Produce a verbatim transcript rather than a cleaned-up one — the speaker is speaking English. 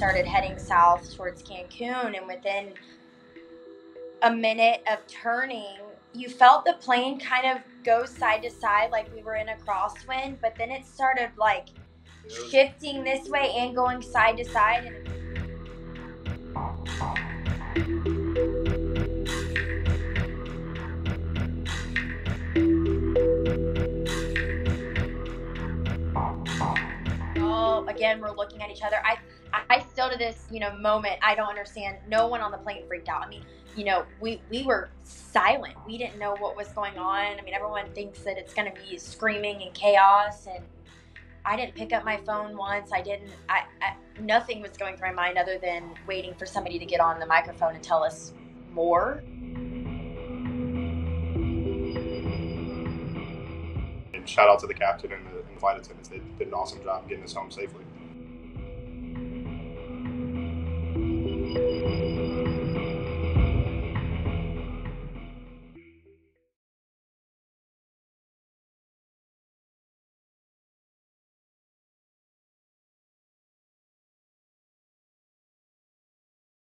started heading south towards Cancun, and within a minute of turning, you felt the plane kind of go side to side like we were in a crosswind, but then it started like shifting this way and going side to side. And oh, again, we're looking at each other. I, I still to this, you know, moment, I don't understand. No one on the plane freaked out. I mean, you know, we, we were silent. We didn't know what was going on. I mean, everyone thinks that it's going to be screaming and chaos, and I didn't pick up my phone once. I didn't, I, I, nothing was going through my mind other than waiting for somebody to get on the microphone and tell us more. And shout out to the captain and the, and the flight attendants. They did an awesome job getting us home safely.